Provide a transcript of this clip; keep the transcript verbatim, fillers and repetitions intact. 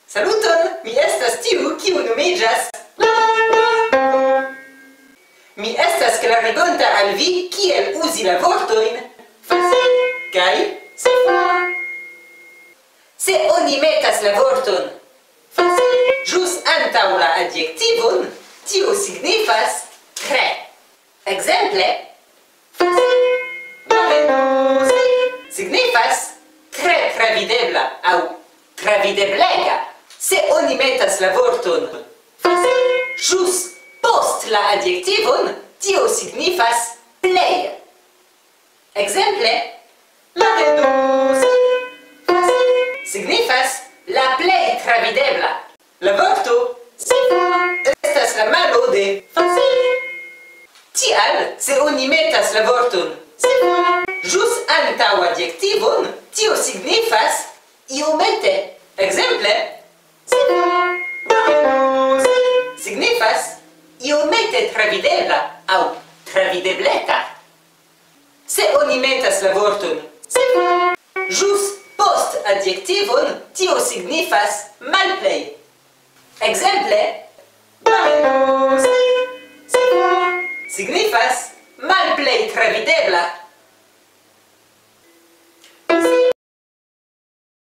Saluton, mi estas tiu, kiu nomiĝas la la. Mi estas klarigonta al vi, kiel uzi la vortojn facile kaj simple. Se oni metas la vorton facile ĵus antaŭ la adjektivon, tio signifas tre. Ekzemple, facile valerosi signifas tre travidebla aŭ travideblega. Se oni metas la vorton facile ĵus post la adjektivon, tio signifas plej. Ekzemple, la redosi facile signifas la plej travidebla. La vorto simple estas la malo de facile. Tial, se oni metas la vorton simple ĵus antaŭ adjektivon, tio signifas iomete. Ekzemple, signifas iomete travidebla aŭ travidebleta. Se oni metas la vorton ĵus post adjektivon, tio signifas malplej. Ekzemple, signifas malplej travidebla